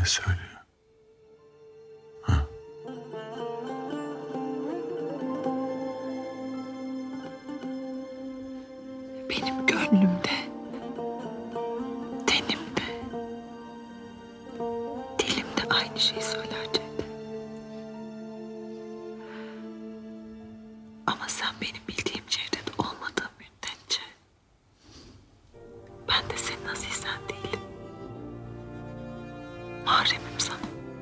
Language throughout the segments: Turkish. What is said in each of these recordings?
söylüyor? Ha? Benim gönlümde, tenimde, dilimde aynı şeyi söyler Cevdet. Ama sen benim bildiğim Cevdet olmadığın müddetçe ben de senin azizen değilim. Mahremim sana.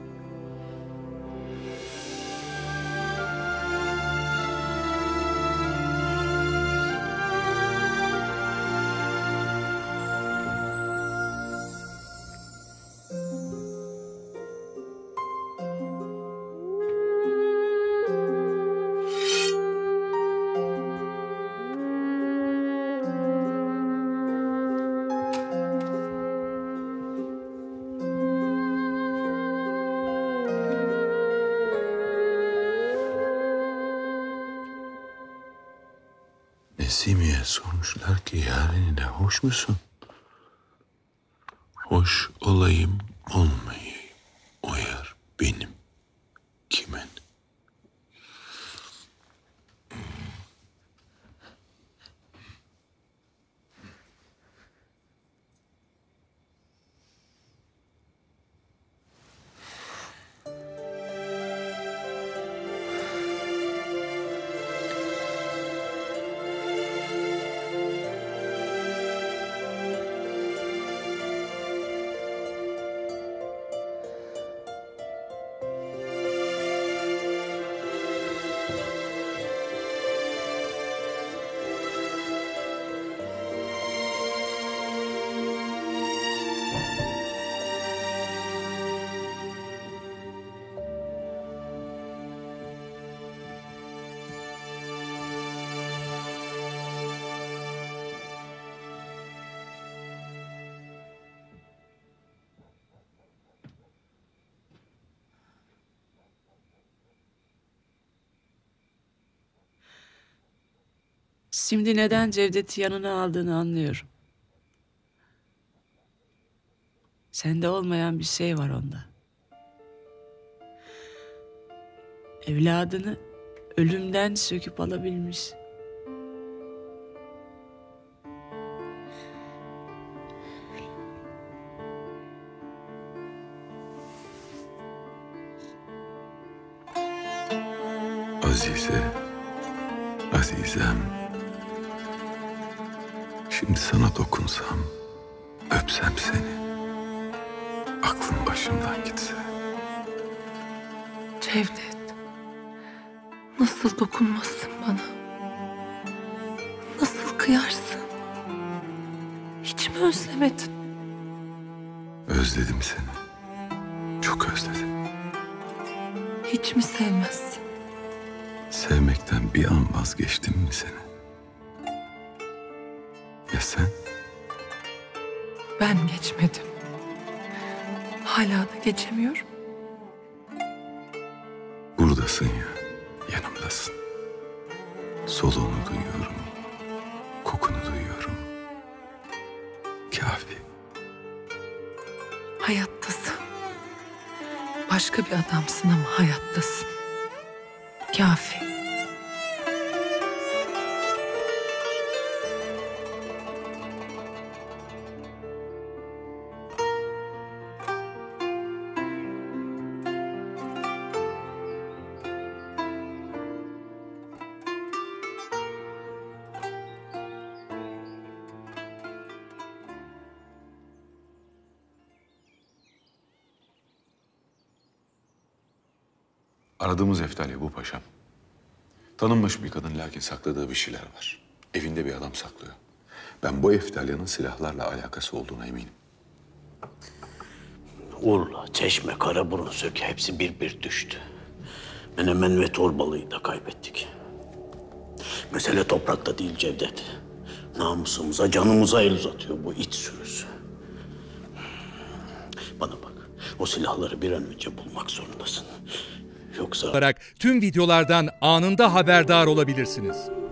Nesimi'ye sormuşlar ki yarenine hoş musun? Hoş olayım olmayayım. O yer benim. Kimin? Şimdi neden Cevdet'i yanına aldığını anlıyorum. Sende olmayan bir şey var onda. Evladını ölümden söküp alabilmiş. Azize, Azizem. Şimdi sana dokunsam, öpsem seni. Aklım başımdan gitse. Cevdet, nasıl dokunmazsın bana? Nasıl kıyarsın? Hiç mi özlemedin? Özledim seni. Çok özledim. Hiç mi sevmezsin? Sevmekten bir an vazgeçtim mi seni? Ya sen? Ben geçmedim. Hala da geçemiyorum. Buradasın ya, yanımdasın. Soluğunu duyuyorum, kokunu duyuyorum. Kafi. Hayattasın. Başka bir adamsın ama hayattasın. Kafi. Aradığımız Eftalya bu paşam. Tanınmış bir kadın lakin sakladığı bir şeyler var. Evinde bir adam saklıyor. Ben bu Eftalya'nın silahlarla alakası olduğuna eminim. Urla, Çeşme, Karaburun, Söke hepsi bir düştü. Menemen ve Torbalı'yı da kaybettik. Mesele toprakta değil Cevdet. Namusumuza, canımıza el uzatıyor bu it sürüsü. Bana bak, o silahları bir an önce bulmak zorundasın. Yoksa... Tüm videolardan anında haberdar olabilirsiniz.